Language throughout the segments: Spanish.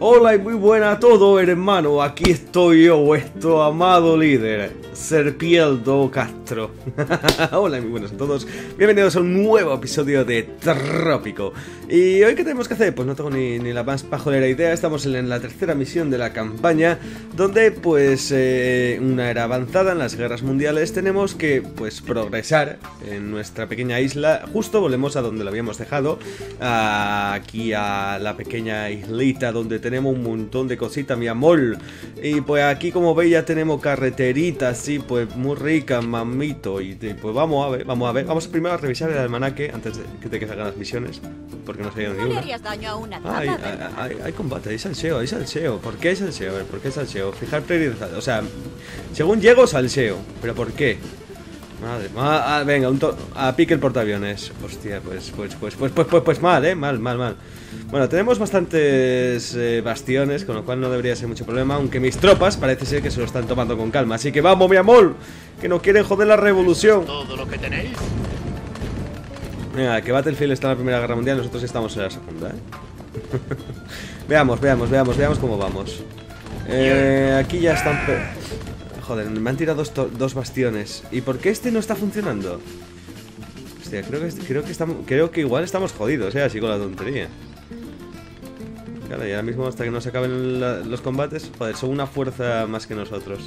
Hola y muy buena a todo, hermano. Aquí estoy yo, vuestro amado líder, Serpieldo Castro. Hola y muy buenas a todos. Bienvenidos a un nuevo episodio de Trópico. ¿Y hoy qué tenemos que hacer? Pues no tengo ni la más pajolera idea. Estamos en la tercera misión de la campaña, donde pues una era avanzada en las guerras mundiales. Tenemos que pues progresar en nuestra pequeña isla. Justo volvemos a donde lo habíamos dejado, aquí a la pequeña islita donde tenemos un montón de cositas, mi amor. Y pues aquí, como veis, ya tenemos carreteritas así, pues muy ricas, mamito. Y pues vamos a ver. Vamos primero a revisar el almanaque antes de que salgan las misiones, porque no se hayan ni una. Hay combate, hay salseo. ¿Por qué hay salseo? A ver, ¿por qué hay salseo? Fijar prioridad. O sea, según llego, salseo. ¿Pero por qué? Madre, venga, a pique el portaaviones. Hostia, pues mal, mal. Bueno, tenemos bastantes bastiones, con lo cual no debería ser mucho problema, aunque mis tropas parece ser que se lo están tomando con calma. Así que vamos, mi amor, que no quieren joder la revolución. ¿Todo lo que tenéis? Mira, que Battlefield está en la Primera Guerra Mundial, nosotros estamos en la Segunda, Veamos cómo vamos. Aquí ya están... Joder, me han tirado dos bastiones. ¿Y por qué este no está funcionando? Hostia, creo que igual estamos jodidos, así con la tontería. Claro, y ahora mismo hasta que no se acaben los combates, joder, son una fuerza más que nosotros.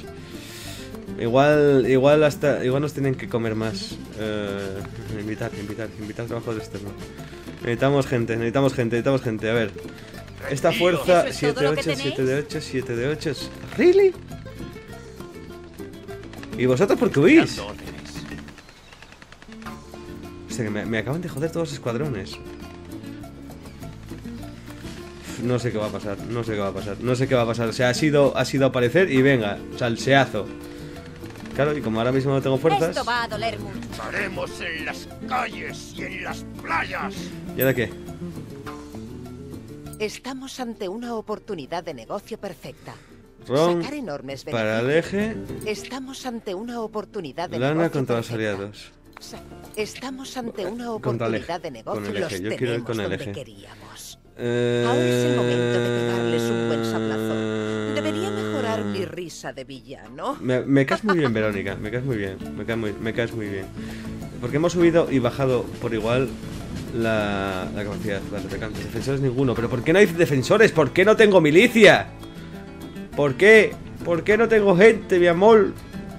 Igual nos tienen que comer más. Invitar trabajadores externos. Necesitamos gente. A ver. Esta fuerza, 7 de 8. ¿Really? ¿Y vosotros por qué huís? O sea, que me acaban de joder todos los escuadrones. No sé qué va a pasar. O sea, ha sido aparecer y venga, salseazo. Claro, y como ahora mismo no tengo fuerzas. Esto va a doler mucho. Estaremos en las calles y en las playas. ¿Y ahora qué? Estamos ante una oportunidad de negocio perfecta. Ron, Sacar enormes para el eje. Estamos ante una oportunidad de Lana negocio contra los perfecta. aliados. Estamos ante una Contra el eje, oportunidad de negocio. con el eje. Los Yo quiero ir con el tenemos eje. donde queríamos. Ahora es el momento de pegarles un buen sablazo. Debería mejorar mi risa de villano. Me caes muy bien, Verónica. Me caes muy bien. Porque hemos subido y bajado por igual la capacidad. Vale, defensores ninguno. ¿Pero por qué no hay defensores? ¿Por qué no tengo milicia? ¿Por qué? ¿Por qué no tengo gente, mi amor?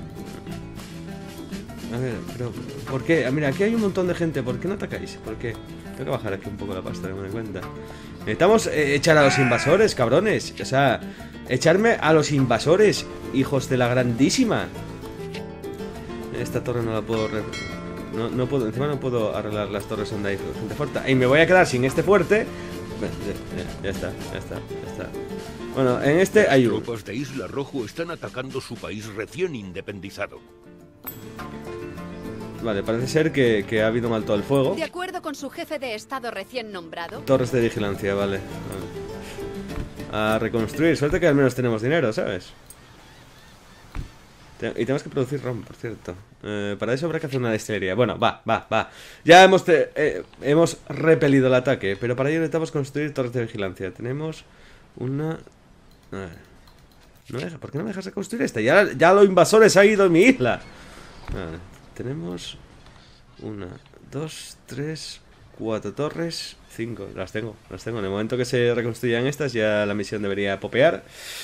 A ver, pero... ¿por qué? Mira, aquí hay un montón de gente. ¿Por qué no atacáis? ¿Por qué? Tengo que bajar aquí un poco la pasta, que me doy cuenta. Necesitamos echar a los invasores, cabrones. O sea, echarme a los invasores, hijos de la grandísima. Esta torre no la puedo... No puedo, encima no puedo arreglar las torres donde hay gente fuerte. Y me voy a quedar sin este fuerte. Bueno, ya está. Bueno, en este hay Las tropas de Isla Rojo están atacando su país recién independizado. Vale, parece ser que ha habido un alto al fuego. De acuerdo con su jefe de estado recién nombrado. Torres de vigilancia, vale. A reconstruir, suerte que al menos tenemos dinero, ¿sabes? Y tenemos que producir ron, por cierto. Para eso habrá que hacer una destilería. Bueno, va. Ya hemos repelido el ataque, pero para ello necesitamos construir torres de vigilancia. Tenemos una... A ver. ¿Por qué no me dejas reconstruir esta? Ya los invasores han ido en mi isla. Vale, tenemos 1, 2, 3, 4 torres, 5. Las tengo. En el momento que se reconstruyan estas, ya la misión debería popear.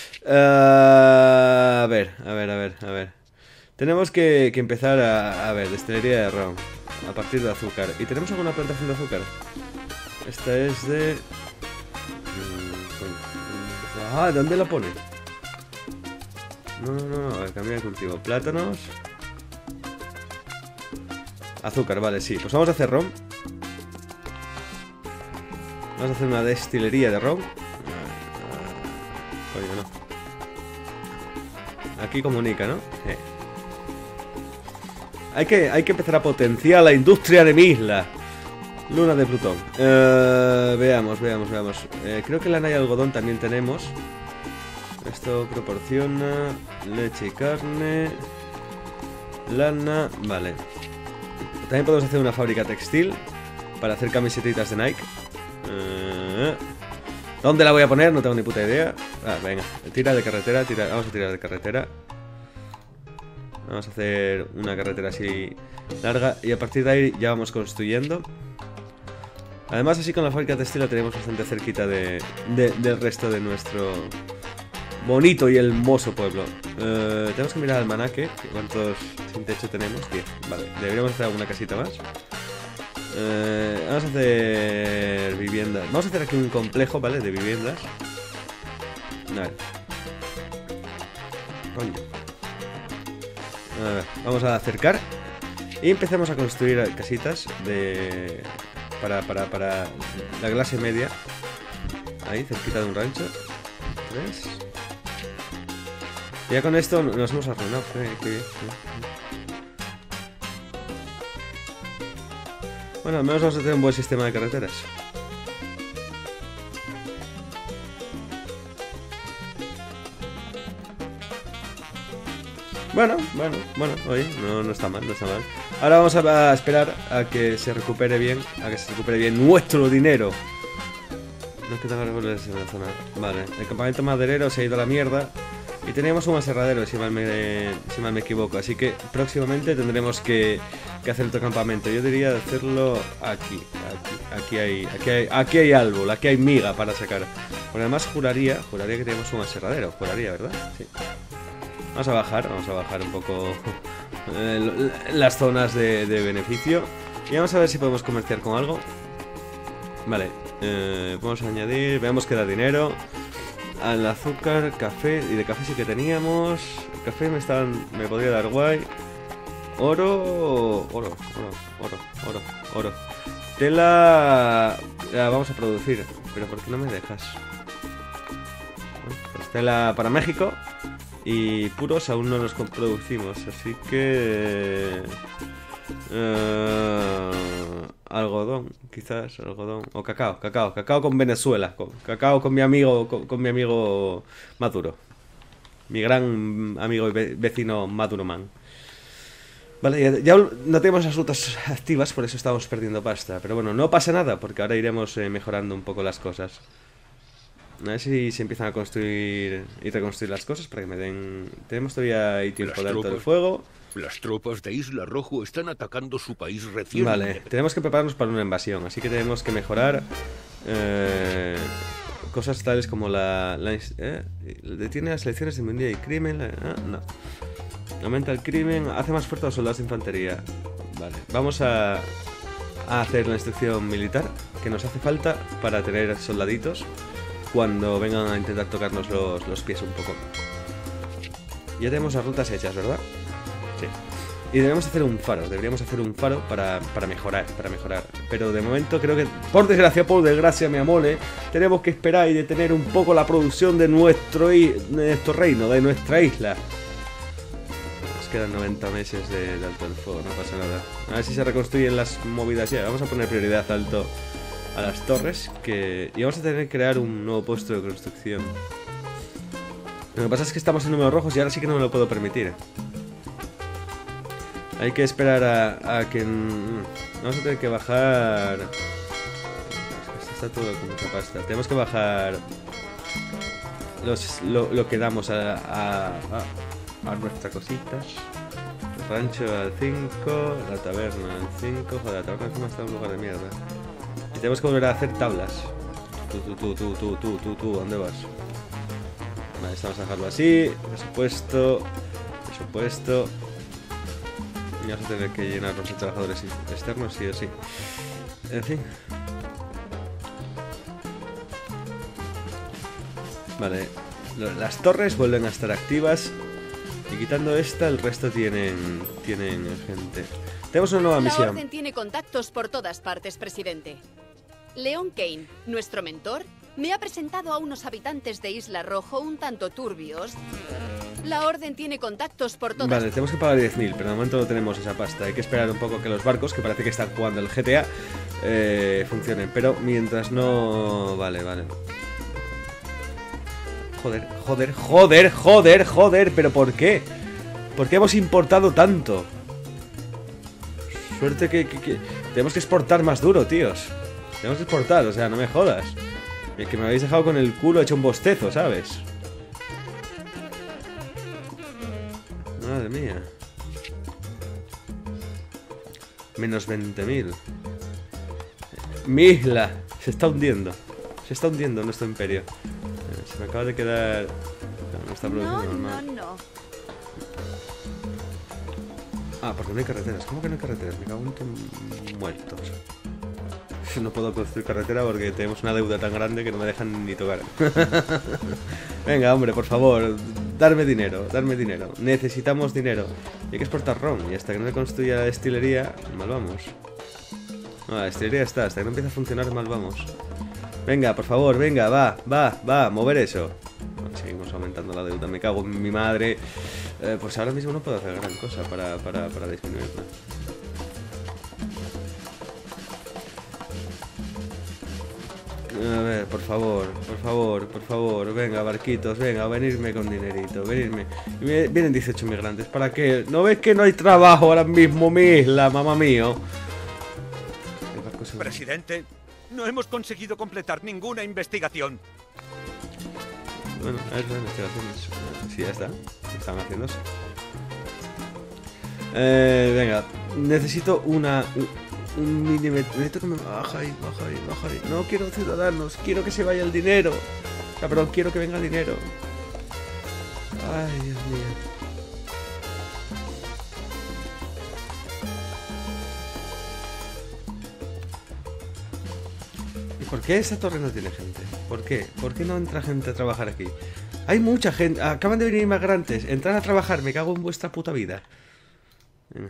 A ver. Tenemos que empezar a ver, destilería de ron a partir de azúcar. ¿Y tenemos alguna plantación de azúcar? Esta es de... ¿dónde lo pone? No, a ver, cambiar de cultivo. Plátanos. Azúcar, vale, sí. Pues vamos a hacer ron. Vamos a hacer una destilería de ron. Oye, no. Aquí comunica, ¿no? Hay que empezar a potenciar la industria de mi isla. Luna de Plutón. Veamos. Creo que lana y algodón también tenemos. Esto proporciona leche y carne. Lana, vale. También podemos hacer una fábrica textil para hacer camisetitas de Nike. ¿Dónde la voy a poner? No tengo ni puta idea. Venga, tira de carretera, vamos a tirar de carretera. Vamos a hacer una carretera así larga y a partir de ahí ya vamos construyendo. Además, así con la fábrica textil la tenemos bastante cerquita del resto de nuestro bonito y hermoso pueblo. Tenemos que mirar al almanaque. ¿Cuántos sin techo tenemos? 10. Vale, deberíamos hacer alguna casita más. Vamos a hacer viviendas. Vamos a hacer aquí un complejo, ¿vale? De viviendas. Vale. A ver, vamos a acercar y empezamos a construir casitas para la clase media. Ahí, cerquita de un rancho. 3. Ya con esto nos hemos arruinado. Qué bien. Bueno, al menos vamos a tener un buen sistema de carreteras. Bueno, oye, no está mal, no está mal. Ahora vamos a esperar a que se recupere bien, nuestro dinero. No quedan árboles en la zona. Vale, el campamento maderero se ha ido a la mierda. Y teníamos un aserradero, si mal me equivoco. Así que próximamente tendremos que hacer otro campamento. Yo diría hacerlo aquí. Aquí hay árbol, aquí hay miga para sacar. Porque además juraría que tenemos un aserradero. Juraría, ¿verdad? Sí. Vamos a bajar un poco las zonas de beneficio. Y vamos a ver si podemos comerciar con algo. Vale, vamos a añadir, veamos que da dinero. Al azúcar, café, y de café sí que teníamos. El café me podría dar guay. Oro. Tela la vamos a producir. Pero ¿por qué no me dejas? Pues tela para México. Y puros aún no los producimos. Así que... algodón, quizás, algodón. O cacao con Venezuela. Cacao con mi amigo Maduro. Mi gran amigo y vecino Maduro Man. Vale, ya no tenemos las rutas activas, por eso estamos perdiendo pasta. Pero bueno, no pasa nada, porque ahora iremos mejorando un poco las cosas. A ver si se empiezan a construir y reconstruir las cosas para que me den... Tenemos todavía ahí tiempo de alto del fuego. Las tropas de Isla Rojo están atacando su país recién. Vale, tenemos que prepararnos para una invasión, así que tenemos que mejorar cosas tales como detiene las elecciones de inmunidad y crimen. No. Aumenta el crimen, hace más fuerte a los soldados de infantería. Vale, vamos a hacer la instrucción militar que nos hace falta para tener soldaditos cuando vengan a intentar tocarnos los pies un poco. Ya tenemos las rutas hechas, ¿verdad? Sí. Y deberíamos hacer un faro para mejorar. Pero de momento creo que, por desgracia, mi amole, tenemos que esperar y detener un poco la producción de nuestro reino, de nuestra isla. Nos quedan 90 meses de alto del fuego, no pasa nada. A ver si se reconstruyen las movidas ya. Vamos a poner prioridad alto a las torres, y vamos a tener que crear un nuevo puesto de construcción. Lo que pasa es que estamos en números rojos y ahora sí que no me lo puedo permitir. Hay que esperar a que... Vamos a tener que bajar... Esto está todo con mucha pasta. Tenemos que bajar lo que damos a nuestras cositas. El rancho al 5, la taberna al 5. Joder, la taberna encima está en un lugar de mierda. Y tenemos que volver a hacer tablas. Tú, ¿dónde vas? Vale, vamos a dejarlo así. Presupuesto. Y vamos a tener que llenarnos de trabajadores externos, sí o sí. En fin. Vale. Las torres vuelven a estar activas. Y quitando esta, el resto tienen gente. Tenemos una nueva misión. La Orden tiene contactos por todas partes, presidente. Leon Kane, nuestro mentor, me ha presentado a unos habitantes de Isla Rojo un tanto turbios. La Orden tiene contactos por todas partes. Vale, tenemos que pagar 10.000, pero de momento no tenemos esa pasta. Hay que esperar un poco que los barcos, que parece que están jugando el GTA, funcionen. Pero mientras no... Vale. Joder, ¿pero por qué? ¿Por qué hemos importado tanto? Suerte que tenemos que exportar más duro, tíos. Tenemos que exportar, o sea, no me jodas. Es que me habéis dejado con el culo hecho un bostezo, ¿sabes? Madre mía. Menos 20.000. Mi isla se está hundiendo. Se está hundiendo nuestro imperio. Se me acaba de quedar... No está produciendo normal. No. Ah, porque no hay carreteras. ¿Cómo que no hay carreteras? Me cago en muertos. No puedo construir carretera porque tenemos una deuda tan grande que no me dejan ni tocar. Venga, hombre, por favor, darme dinero, darme dinero. Necesitamos dinero. Y hay que exportar ron. Y hasta que no se construya la destilería, mal vamos. No, la destilería está. Hasta que no empiece a funcionar, mal vamos. Venga, por favor, venga, va, mover eso. Bueno, seguimos aumentando la deuda. Me cago en mi madre. Pues ahora mismo no puedo hacer gran cosa para disminuirla. A ver, por favor, venga, barquitos, venga, venirme con dinerito, venirme. Vienen 18 migrantes, ¿para qué? ¿No ves que no hay trabajo ahora mismo, mi isla, mamá mío? Presidente, no hemos conseguido completar ninguna investigación. Bueno, a ver las investigaciones. Sí, ya está, están haciéndose. Venga, necesito un milímetro. Necesito que me baja ahí. No quiero ciudadanos, quiero que se vaya el dinero. Cabrón, quiero que venga el dinero. Ay, Dios mío. ¿Y por qué esa torre no tiene gente? ¿Por qué? ¿Por qué no entra gente a trabajar aquí? Hay mucha gente. Acaban de venir inmigrantes. Entrar a trabajar, me cago en vuestra puta vida. Venga.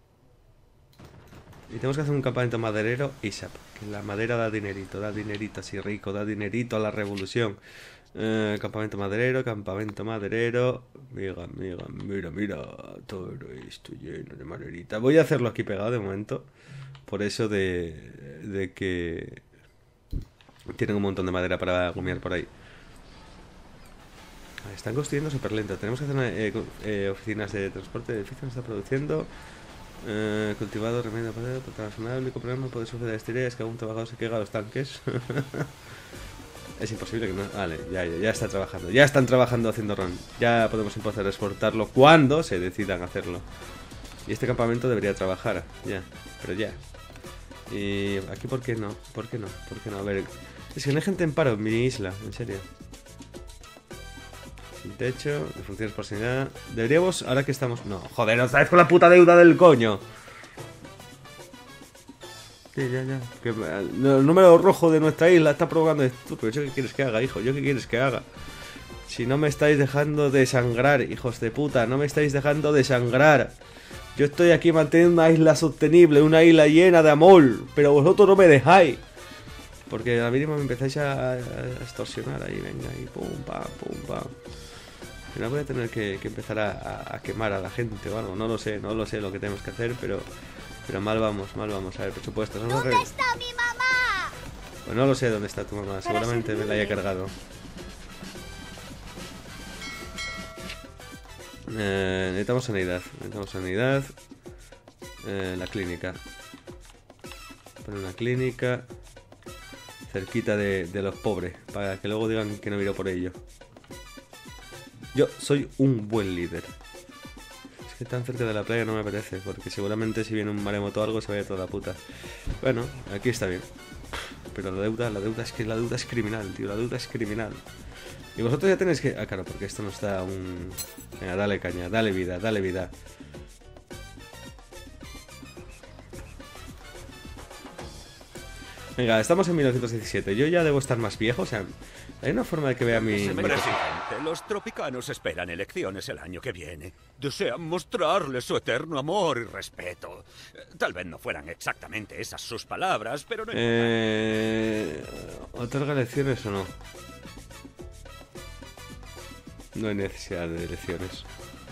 Y tenemos que hacer un campamento maderero ISAP. Que la madera da dinerito así rico, da dinerito a la revolución. Campamento maderero. Mira, todo esto lleno de maderita. Voy a hacerlo aquí pegado de momento. Por eso de que tienen un montón de madera para gumiar por ahí. Están construyendo súper lento. Tenemos que hacer oficinas de transporte. El edificio no está produciendo. Cultivado, remedio, transformado. El único problema puede sufrir de destilería es que algún trabajador se caiga a los tanques. Es imposible que no. Vale, ya está trabajando. Ya están trabajando haciendo ron. Ya podemos empezar a exportarlo cuando se decidan hacerlo. Y este campamento debería trabajar. Ya, pero ya. Y aquí, ¿por qué no? ¿Por qué no? A ver, es que no hay gente en paro en mi isla, en serio. Sin techo, de funciones por sanidad. Deberíamos, ahora que estamos... No, joder, otra vez con la puta deuda del coño. Sí, ya. Que el número rojo de nuestra isla está provocando esto. Pero ¿yo qué quieres que haga, hijo? ¿Yo qué quieres que haga? Si no me estáis dejando de sangrar, hijos de puta. No me estáis dejando de sangrar. Yo estoy aquí manteniendo una isla sostenible, una isla llena de amor. Pero vosotros no me dejáis. Porque a la mínima me empezáis a extorsionar ahí, venga, y pum, pam. Al final voy a tener que empezar a quemar a la gente o algo, no lo sé lo que tenemos que hacer, pero mal vamos, a ver, presupuestos. ¿Dónde está mi mamá? Pues no lo sé dónde está tu mamá, seguramente me la haya cargado. Necesitamos sanidad, la clínica. Poner una clínica cerquita de los pobres, para que luego digan que no miro por ello. Yo soy un buen líder. Es que tan cerca de la playa no me apetece, porque seguramente si viene un maremoto o algo se vaya toda la puta. Bueno, aquí está bien. Pero la deuda es criminal, tío, la deuda es criminal. Y vosotros ya tenéis que... Ah, claro, porque esto no está aún... Venga, dale caña, dale vida. Venga, estamos en 1917. Yo ya debo estar más viejo, o sea... Hay una forma de que vea mi... Presidente, los tropicanos esperan elecciones el año que viene. Desean mostrarles su eterno amor y respeto. Tal vez no fueran exactamente esas sus palabras, pero no importa. ¿Otorga elecciones o no? No hay necesidad de elecciones.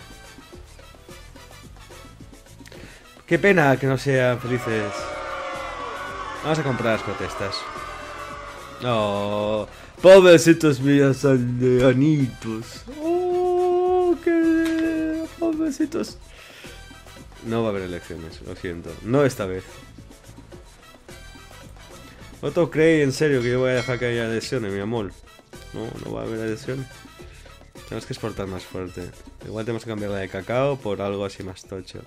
Qué pena que no sean felices. Vamos a comprar las protestas. No... Pobrecitos míos aldeanitos. Oh, qué pobrecitos. No va a haber elecciones, lo siento. No esta vez. ¿Otto cree en serio que yo voy a dejar que haya adhesiones, mi amor? No va a haber adhesiones. Tenemos que exportar más fuerte. Igual tenemos que cambiar la de cacao por algo así más tocho.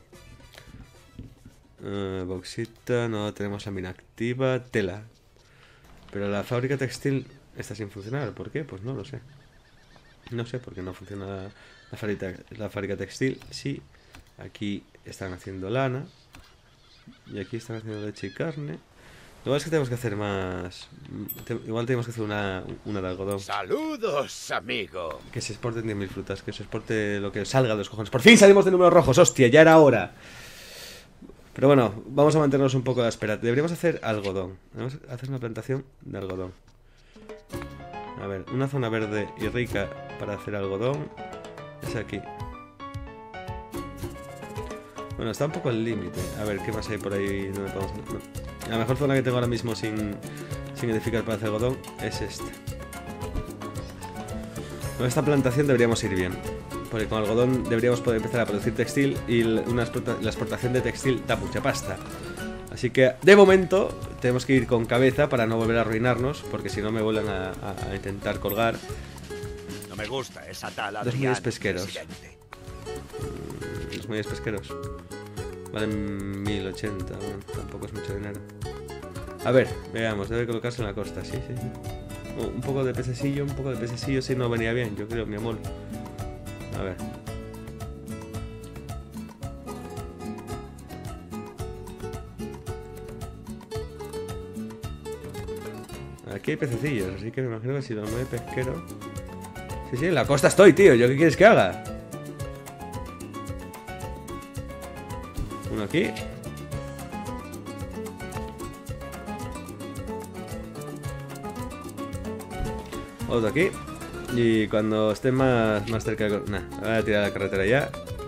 Bauxita, no tenemos la mina activa. Tela. Pero la fábrica textil está sin funcionar. ¿Por qué? Pues no lo sé. No sé por qué no funciona la fábrica textil. Sí, aquí están haciendo lana. Y aquí están haciendo leche y carne. Igual es que tenemos que hacer más... Igual tenemos que hacer una de algodón. ¡Saludos, amigo! Que se exporten 10.000 frutas. Que se exporte lo que salga de los cojones. ¡Por fin salimos de números rojos! ¡Hostia! Ya era hora. Pero bueno, vamos a mantenernos un poco a la espera. Deberíamos hacer algodón. Debemos hacer una plantación de algodón. A ver, una zona verde y rica para hacer algodón es aquí. Bueno, está un poco al límite. A ver, ¿qué más hay por ahí? No. La mejor zona que tengo ahora mismo sin edificar para hacer algodón es esta. Con esta plantación deberíamos ir bien. Porque con algodón deberíamos poder empezar a producir textil. Y la exportación de textil da mucha pasta. Así que, de momento, tenemos que ir con cabeza para no volver a arruinarnos. Porque si no me vuelven a intentar colgar. No me gusta esa tal Dos Adrián, muelles pesqueros. presidente. Los muelles pesqueros valen 1080, bueno, tampoco es mucho dinero. A ver, veamos, debe colocarse en la costa, sí. Un poco de pececillo, sí, no venía bien, yo creo, mi amor. A ver. Aquí hay pececillos, así que me imagino que si los mueve pesquero... Sí, en la costa estoy, tío, ¿yo qué quieres que haga? Uno aquí. Otro aquí. Y cuando esté más cerca... Nah, voy a tirar la carretera ya.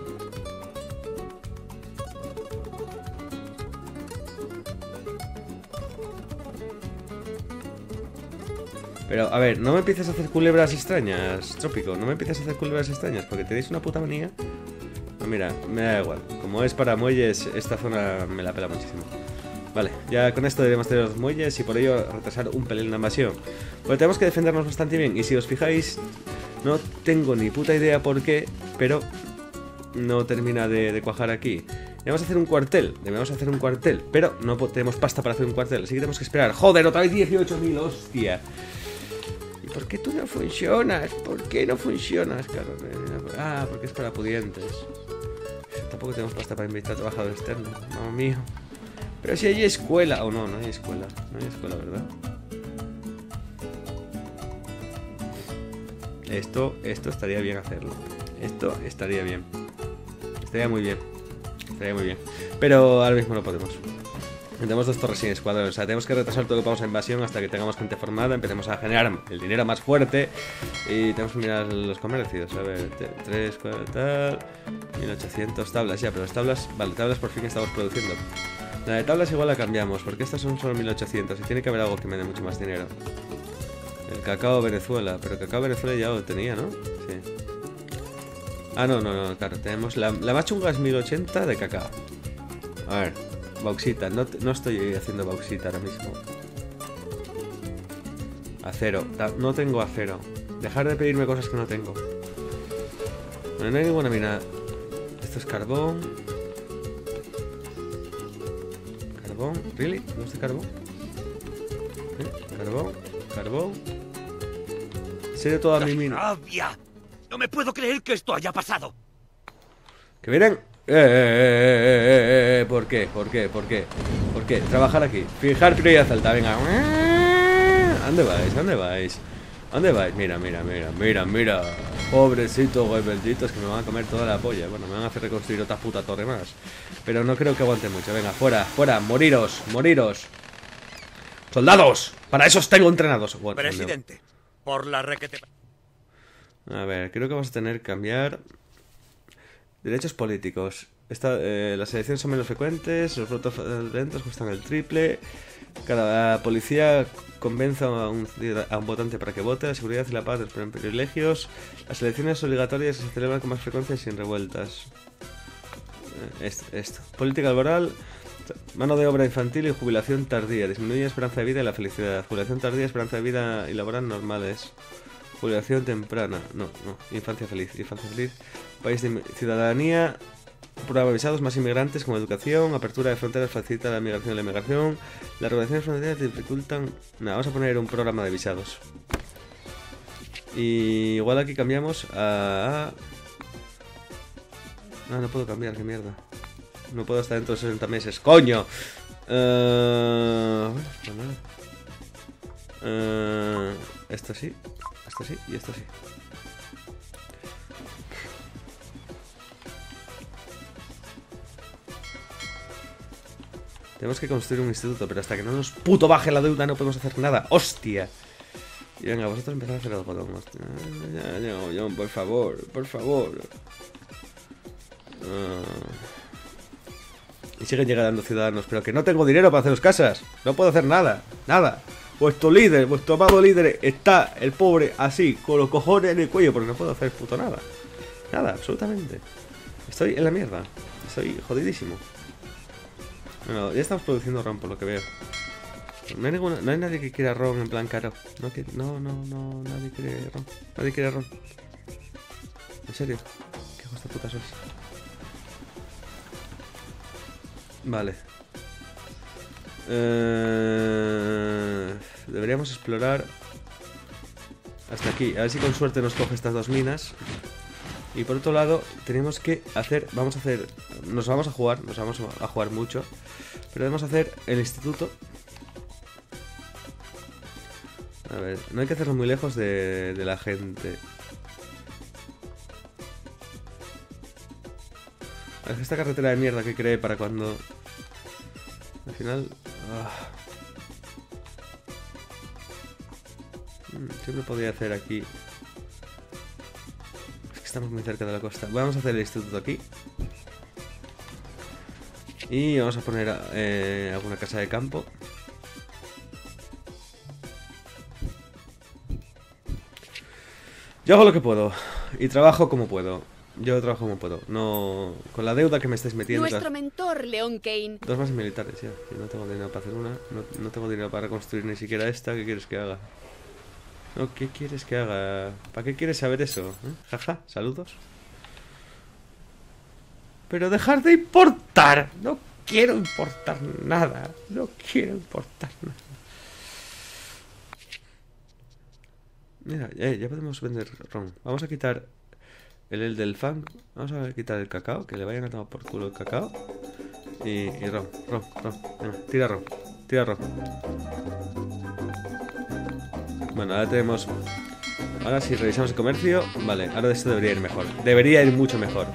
Pero, a ver, no me empieces a hacer culebras extrañas, Trópico. No me empieces a hacer culebras extrañas, porque tenéis una puta manía. No, mira, me da igual. Como es para muelles, esta zona me la pela muchísimo. Vale, ya con esto deberíamos tener los muelles y por ello retrasar un pelín la invasión. Porque tenemos que defendernos bastante bien. Y si os fijáis, no tengo ni puta idea por qué, pero no termina de cuajar aquí. Debemos hacer un cuartel, pero no tenemos pasta para hacer un cuartel, así que tenemos que esperar. ¡Joder, otra vez 18.000, hostia! ¿Y por qué tú no funcionas? ¿Por qué no funcionas, Carlos? Ah, porque es para pudientes. Tampoco tenemos pasta para invitar a trabajadores externos, mamá mío. Pero si hay escuela... Oh, no hay escuela. No hay escuela, ¿verdad? Esto estaría bien hacerlo. Esto estaría bien. Estaría muy bien. Pero ahora mismo no podemos. Tenemos 2 torres sin escuadrón. O sea, tenemos que retrasar todo lo que vamos a invasión hasta que tengamos gente formada. Empecemos a generar el dinero más fuerte. Y tenemos que mirar los comercios. A ver, 3, 4, tal. 1800 tablas ya, pero las tablas... Vale, tablas por fin estamos produciendo. La de tablas igual la cambiamos, porque estas son solo 1800 y tiene que haber algo que me dé mucho más dinero. El cacao Venezuela, pero cacao Venezuela ya lo tenía, ¿no? Sí. Ah, no, claro, tenemos la más chunga es 1080 de cacao. A ver, bauxita, no estoy haciendo bauxita ahora mismo. Acero, no tengo acero. Dejar de pedirme cosas que no tengo. Bueno, no hay ninguna mina. Esto es carbón. ¿Really? ¿No es de carbón? Carbón. Sería toda mi mina. ¡Rabia! No me puedo creer que esto haya pasado. Que vienen. ¿Por qué? Trabajar aquí. Fijar prioridad alta, venga. ¿A dónde vais? Mira. Pobrecitos rebelditos que me van a comer toda la polla. Bueno, me van a hacer reconstruir otra puta torre más. Pero no creo que aguante mucho. Venga, fuera. Moriros. ¡Soldados! Para eso os tengo entrenados. Bueno, Presidente, por la requete... A ver, creo que vamos a tener que cambiar... Derechos políticos. Las elecciones son menos frecuentes, los votos lentos cuestan el triple. Cada policía convence a un votante para que vote. La seguridad y la paz esperan privilegios. Las elecciones obligatorias se celebran con más frecuencia y sin revueltas. Esto. Política laboral. Mano de obra infantil y jubilación tardía. Disminuye esperanza de vida y la felicidad. Jubilación tardía, esperanza de vida y laboral normales. Jubilación temprana. No. Infancia feliz. País de ciudadanía. Prueba de visados, más inmigrantes con educación. Apertura de fronteras facilita la migración y la emigración. Las regulaciones fronterizas dificultan. Vamos a poner un programa de visados. Y igual aquí cambiamos a... No puedo cambiar, qué mierda. No puedo estar dentro de 60 meses. ¡Coño! Esto sí y esto sí. Tenemos que construir un instituto, pero hasta que no nos puto baje la deuda no podemos hacer nada. ¡Hostia! Y venga, vosotros empezad a hacer algodón. Ya, por favor. Y siguen llegando ciudadanos, pero que no tengo dinero para haceros casas. No puedo hacer nada. Vuestro líder, vuestro amado líder, está el pobre así, con los cojones en el cuello, porque no puedo hacer puto nada. Nada, absolutamente. Estoy en la mierda. Estoy jodidísimo. Bueno, ya estamos produciendo ron, por lo que veo. No hay nadie que quiera ron en plan caro. No, nadie quiere ron. Nadie quiere ron. ¿En serio? ¿Qué hijos de puta sois? Vale. Deberíamos explorar hasta aquí. A ver si con suerte nos coge estas dos minas. Y por otro lado, tenemos que hacer... Nos vamos a jugar mucho. Pero debemos hacer el instituto. A ver, no hay que hacerlo muy lejos de la gente. Es esta carretera de mierda que creé para cuando... Al final... Siempre podría hacer aquí... Es que estamos muy cerca de la costa. Vamos a hacer el instituto aquí. Y vamos a poner alguna casa de campo. Yo hago lo que puedo. Y trabajo como puedo. Yo trabajo como puedo. No... Con la deuda que me estáis metiendo... Nuestro mentor, Leon Kane. 2 bases militares, ya. Yo no tengo dinero para hacer una. No tengo dinero para reconstruir ni siquiera esta. ¿Qué quieres que haga? No, ¿qué quieres que haga? ¿Para qué quieres saber eso? Jaja, saludos. Pero dejar de importar. No quiero importar nada. Mira, ya podemos vender ron. Vamos a quitar el del fan. Vamos a quitar el cacao. Que le vayan a tomar por culo el cacao. Y ron. Venga, tira ron. Bueno, ahora tenemos... Ahora si revisamos el comercio... Vale, ahora esto debería ir mejor. Debería ir mucho mejor.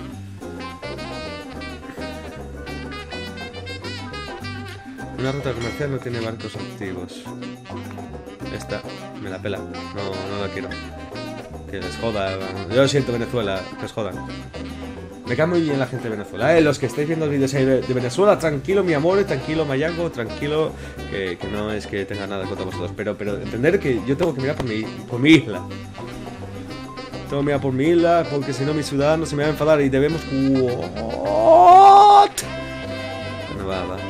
Una ruta comercial no tiene barcos activos. Esta, me la pela. No la quiero. Que les joda. Yo lo siento, Venezuela, que os jodan. Me cae muy bien la gente de Venezuela. Los que estáis viendo vídeos ahí de Venezuela, tranquilo, mi amor, tranquilo, Mayango, tranquilo. Que no es que tenga nada contra vosotros. Pero entender que yo tengo que mirar por mi isla. Tengo que mirar por mi isla, porque si no mis ciudadanos se me van a enfadar y debemos... ¿What? Bueno,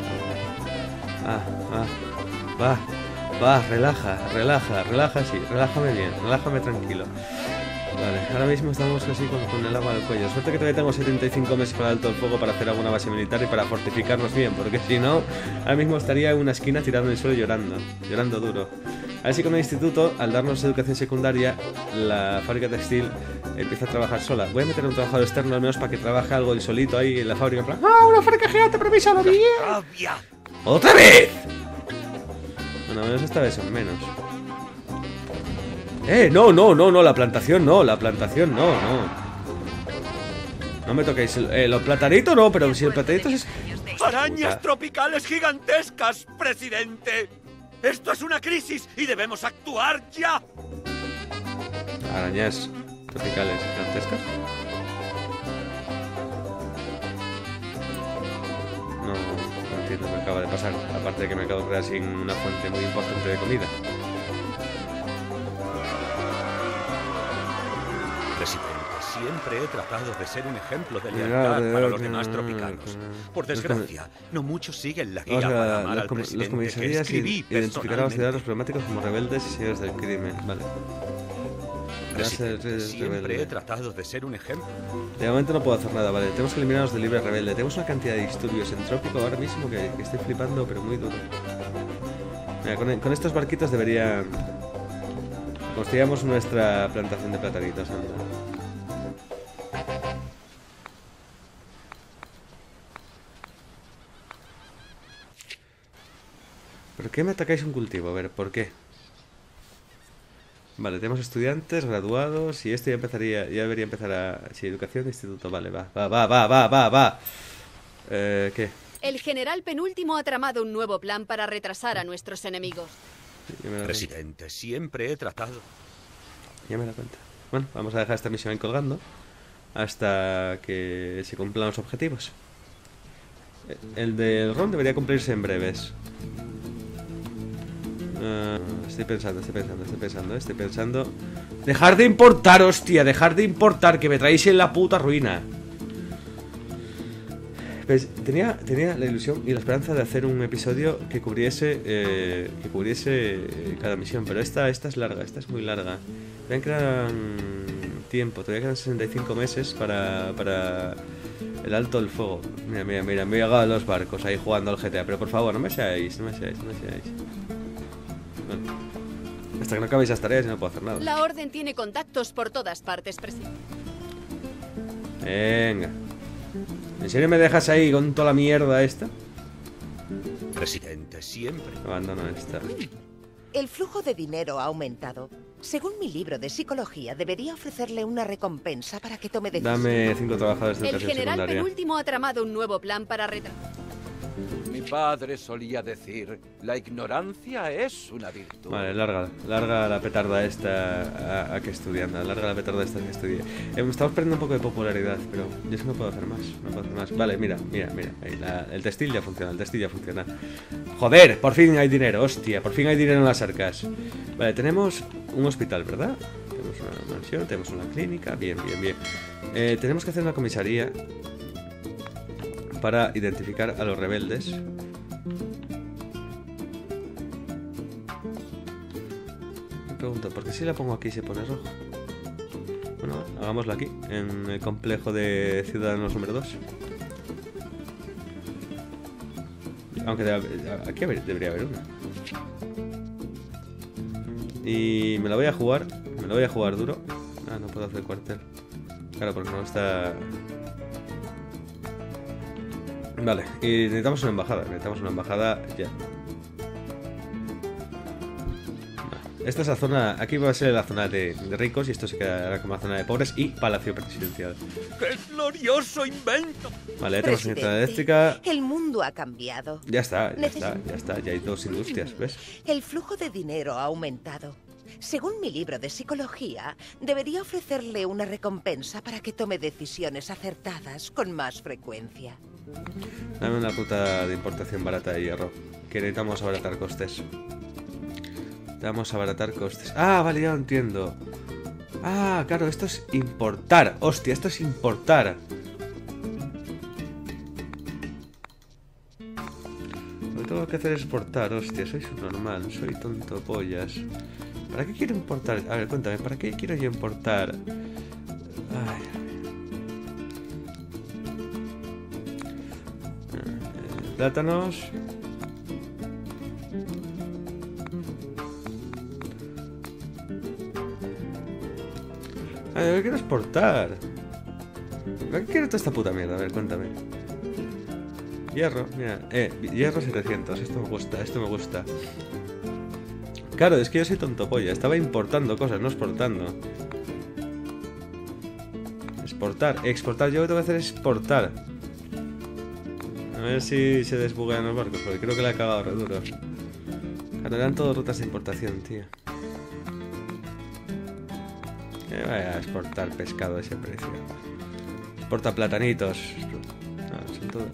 va, relaja, sí, relájame bien, relájame tranquilo. Vale, ahora mismo estamos casi con el agua al cuello. Suerte que todavía tengo 75 meses para alto el fuego para hacer alguna base militar y para fortificarnos bien, porque si no, ahora mismo estaría en una esquina tirando en el suelo llorando duro. A ver si con el instituto, al darnos educación secundaria, la fábrica textil empieza a trabajar sola. Voy a meter a un trabajador externo al menos para que trabaje algo él solito ahí en la fábrica, en plan, una fábrica gigante, pero lo bien. ¡Otra vez! Bueno, menos esta vez son menos. No, la plantación no. No me toquéis. Los platanitos no, pero si el platanito es... ¡Arañas tropicales gigantescas, presidente! ¡Esto es una crisis y debemos actuar ya! ¿Arañas tropicales gigantescas? No entiendo lo que acaba de pasar. Aparte de que me acabo de quedar sin una fuente muy importante de comida. Presidente, siempre he tratado de ser un ejemplo de lealtad para los demás tropicanos. Por desgracia, no muchos siguen la guía para amar al presidente los comisarías que escribí identificar a los personalmente. ciudadanos problemáticos como rebeldes y señores del crimen. Vale. Presidente, siempre he tratado de ser un ejemplo. De momento no puedo hacer nada, vale. Tenemos que eliminarlos del libre rebelde. Tenemos una cantidad de disturbios en Trópico ahora mismo que estoy flipando, pero muy duro. Mira, con estos barquitos deberían... Construyamos nuestra plantación de platanitos, anda. ¿Por qué me atacáis un cultivo? A ver, ¿por qué? Vale, tenemos estudiantes, graduados, y esto ya debería empezar a... Sí, educación, instituto, vale, va. ¿Qué? El general penúltimo ha tramado un nuevo plan para retrasar a nuestros enemigos. Presidente, siempre he tratado... Ya me da cuenta. Bueno, vamos a dejar esta misión ahí colgando hasta que se cumplan los objetivos. El del RON debería cumplirse en breves. Estoy pensando. ¡Dejar de importar, hostia! ¡Dejar de importar! ¡Que me traéis en la puta ruina! Pues tenía la ilusión y la esperanza de hacer un episodio que cubriese cada misión, pero esta es larga, esta es muy larga. Todavía quedan tiempo, todavía quedan 65 meses para el alto del fuego. Mira, me he llegado a los barcos ahí jugando al GTA, pero por favor, no me seáis. Bueno, hasta que no acabéis las tareas y no puedo hacer nada. La orden tiene contactos por todas partes, presidente. Venga. ¿En serio me dejas ahí con toda la mierda esta? Presidente, siempre. Abandono esta. El flujo de dinero ha aumentado. Según mi libro de psicología, debería ofrecerle una recompensa para que tome decisiones. Dame 5 trabajadores de El educación general secundaria. penúltimo ha tramado un nuevo plan para retrasar. Mi padre solía decir, la ignorancia es una virtud. Vale, larga la petarda esta a que estudian. Larga la petarda esta a que estudie. Estamos perdiendo un poco de popularidad, pero yo es que no puedo hacer más. Vale, mira. Ahí, el textil ya funciona. Joder, por fin hay dinero, hostia. Por fin hay dinero en las arcas. Vale, tenemos un hospital, ¿verdad? Tenemos una mansión, tenemos una clínica. Bien. Tenemos que hacer una comisaría para identificar a los rebeldes. Me pregunto, ¿por qué si la pongo aquí se pone rojo? Bueno, hagámoslo aquí, en el complejo de Ciudadanos número 2. Aunque aquí debería haber una. Y me la voy a jugar duro. Ah, no puedo hacer cuartel. Claro, porque no está... Vale, y necesitamos una embajada ya. Esta es la zona, aquí va a ser la zona de ricos y esto se quedará como la zona de pobres y palacio presidencial. ¡Qué glorioso invento! Vale, ya tenemos central eléctrica. El mundo ha cambiado. Ya está, ya hay 2 industrias, ¿ves? El flujo de dinero ha aumentado. Según mi libro de psicología, debería ofrecerle una recompensa para que tome decisiones acertadas con más frecuencia. Dame una ruta de importación barata de hierro, que necesitamos abaratar costes. Ah, vale, ya lo entiendo. Ah, claro, esto es importar. Hostia, esto es importar. Lo que tengo que hacer es exportar. Hostia, soy subnormal, soy tonto pollas. ¿Para qué quiero importar? A ver, cuéntame, ¿para qué quiero yo importar? Ay. Plátanos. A ver, quiero exportar. ¿Para qué quiero toda esta puta mierda? A ver, cuéntame. Hierro, mira. Hierro 700. Esto me gusta. Claro, es que yo soy tonto polla. Estaba importando cosas, no exportando. Exportar. Yo lo que tengo que hacer es exportar. A ver si se desbuguean los barcos, porque creo que le ha cagado re duro. Claro, eran todo rutas de importación, tío. Que vaya a exportar pescado a ese precio. Exporta platanitos. No, son todo.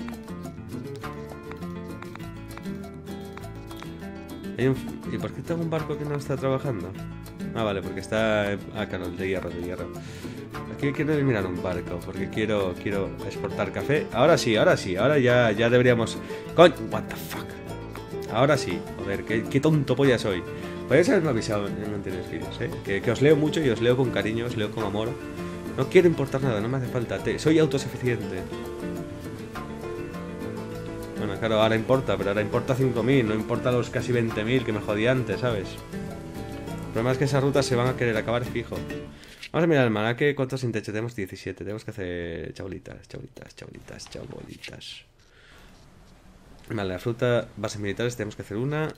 ¿Y por qué tengo un barco que no está trabajando? Ah, vale, porque está... Ah, claro, el de hierro. ¿Por qué quiero eliminar un barco? Porque quiero exportar café. Ahora sí, ahora ya deberíamos... ¡Coño! What the fuck. Ahora sí, joder, qué tonto polla soy. Podríais haberme avisado en anteriores vídeos, que os leo mucho y os leo con cariño, os leo con amor. No quiero importar nada, no me hace falta. Soy autosuficiente. Bueno, claro, ahora importa, pero ahora importa 5.000, no importa los casi 20.000 que me jodí antes, ¿sabes? El problema es que esas rutas se van a querer acabar fijo. Vamos a mirar el almanaque. ¿Cuántos sin techo? Tenemos 17. Tenemos que hacer chabolitas. Vale, la fruta, bases militares, tenemos que hacer una.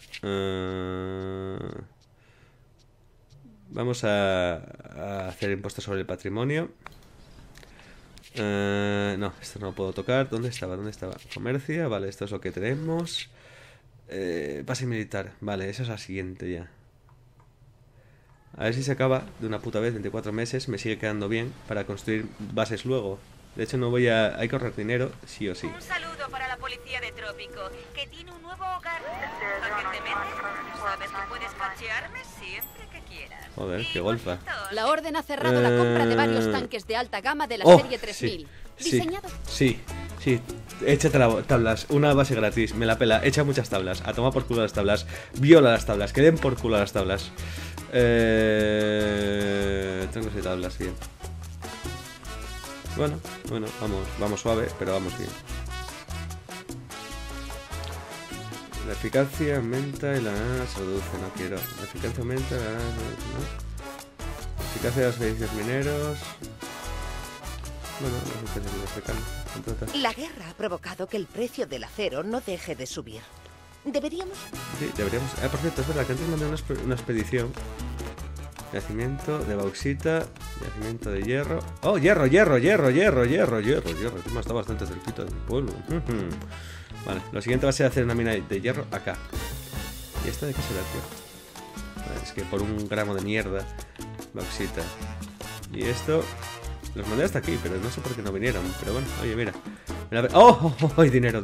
Vamos a hacer impuestos sobre el patrimonio. No, esto no lo puedo tocar. ¿Dónde estaba? Comercia, vale, esto es lo que tenemos. Base militar, vale, esa es la siguiente ya. A ver si se acaba de una puta vez, 24 meses, me sigue quedando bien para construir bases luego. De hecho no voy a... hay que ahorrar dinero, sí o sí. Un saludo para la policía de Trópico, que tiene un nuevo hogar. ¿A qué te metes? Sabes que puedes cachearme siempre que quieras. Joder, qué golfa. La Orden ha cerrado la compra de varios tanques de alta gama de la serie 3000. ¿Diseñado? Sí. Échate tablas, una base gratis, me la pela, echa muchas tablas, a tomar por culo las tablas, viola las tablas, que den por culo a las tablas. Tengo 6 tablas, bien. Bueno, vamos suave, pero vamos bien. La eficacia aumenta y la se reduce, no quiero. La eficacia aumenta, no. La eficacia de los edificios mineros. Bueno, los edificios mineros se La guerra ha provocado que el precio del acero no deje de subir. ¿Deberíamos? Sí, deberíamos. Por cierto, es verdad que antes mandé una expedición. Yacimiento de bauxita, yacimiento de hierro. ¡Oh, hierro! Encima está bastante cerquita del pueblo. Vale, lo siguiente va a ser hacer una mina de hierro acá. ¿Y esta de qué será, tío? Vale, es que por un gramo de mierda, bauxita. Y esto... los mandé hasta aquí, pero no sé por qué no vinieron. Pero bueno, oye, mira. ¡Oh! Dinero.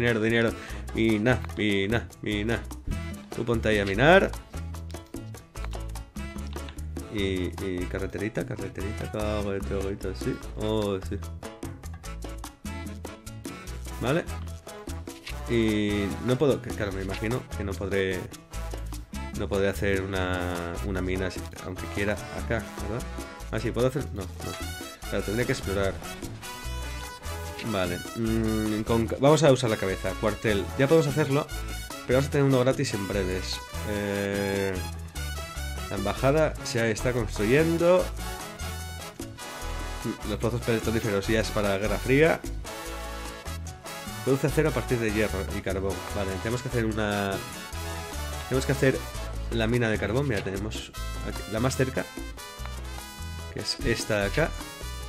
Mina. Tú ponte ahí a minar. Y carreterita, cago de troguito, sí. Oh, sí. Vale. Y no puedo, claro, me imagino que no podré hacer una mina, aunque quiera, acá, ¿verdad? Ah, sí, ¿puedo hacer? No. Claro, tendría que explorar. Vale. Vamos a usar la cabeza. Cuartel. Ya podemos hacerlo, pero vamos a tener uno gratis en breves. La embajada se está construyendo. Los pozos petrolíferos ya es para la Guerra Fría. Produce acero a partir de hierro y carbón. Vale, tenemos que hacer la mina de carbón. Mira, tenemos aquí, la más cerca, que es esta de acá.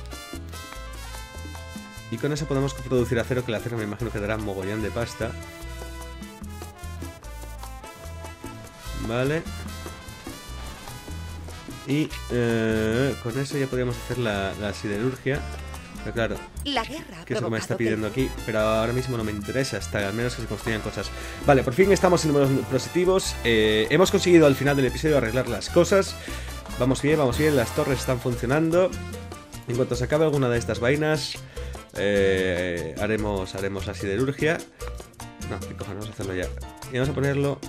Y con eso podemos producir acero, que el acero me imagino que dará un mogollón de pasta. Vale. Y con eso ya podríamos hacer la siderurgia. Pero claro, la guerra que es lo que me está pidiendo aquí. Pero ahora mismo no me interesa, hasta al menos que se construyan cosas. Vale, por fin estamos en números positivos. Hemos conseguido al final del episodio arreglar las cosas. Vamos bien, las torres están funcionando. En cuanto se acabe alguna de estas vainas, haremos la siderurgia. No, qué cojones, vamos a hacerlo ya. Y vamos a ponerlo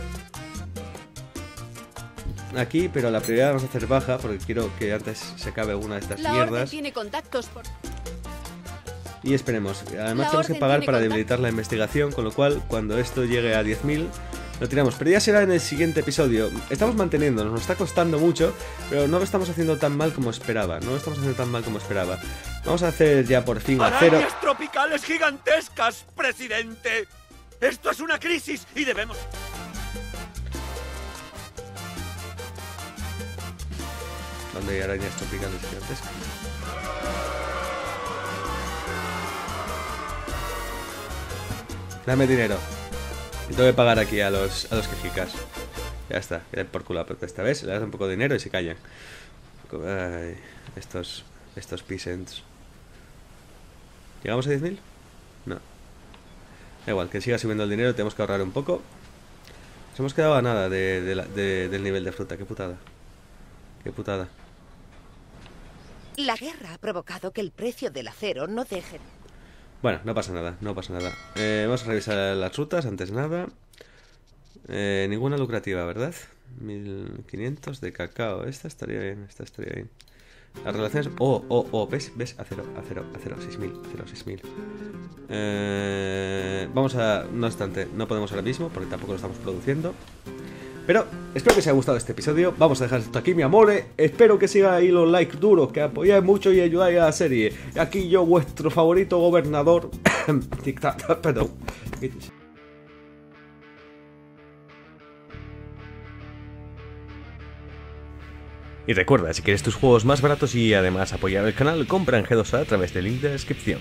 aquí, pero la prioridad vamos a hacer baja, porque quiero que antes se acabe alguna de estas mierdas. Orden tiene contactos por... Y esperemos. Además tenemos que pagar para debilitar la investigación, con lo cual cuando esto llegue a 10.000 lo tiramos. Pero ya será en el siguiente episodio. Estamos manteniéndonos, nos está costando mucho, pero no lo estamos haciendo tan mal como esperaba. Vamos a hacer ya por fin acero. ¡Arañas tropicales gigantescas, presidente! ¡Esto es una crisis y debemos... ¿Dónde hay arañas tropicales gigantescas? Dame dinero. Y tengo que pagar aquí a los quejicas. Ya está, que den por culo la esta vez. Le das un poco de dinero y se callan. Ay, estos peasants. ¿Llegamos a 10.000? No. Da igual, que siga subiendo el dinero. Tenemos que ahorrar un poco. Nos hemos quedado a nada del nivel de fruta. Qué putada. La guerra ha provocado que el precio del acero no deje... Bueno, no pasa nada, no pasa nada. Vamos a revisar las rutas, antes de nada. Ninguna lucrativa, ¿verdad? 1500 de cacao. Esta estaría bien, esta estaría bien. Las relaciones... ¿ves? Acero, 6000. Vamos a... No obstante, no podemos ahora mismo porque tampoco lo estamos produciendo. Pero espero que os haya gustado este episodio. Vamos a dejar esto aquí, mi amore. Espero que sigáis ahí los likes duros, que apoyáis mucho y ayudáis a la serie. Aquí yo, vuestro favorito gobernador. Perdón. Y recuerda, si quieres tus juegos más baratos y además apoyar el canal, compra en G2A a través del link de la descripción.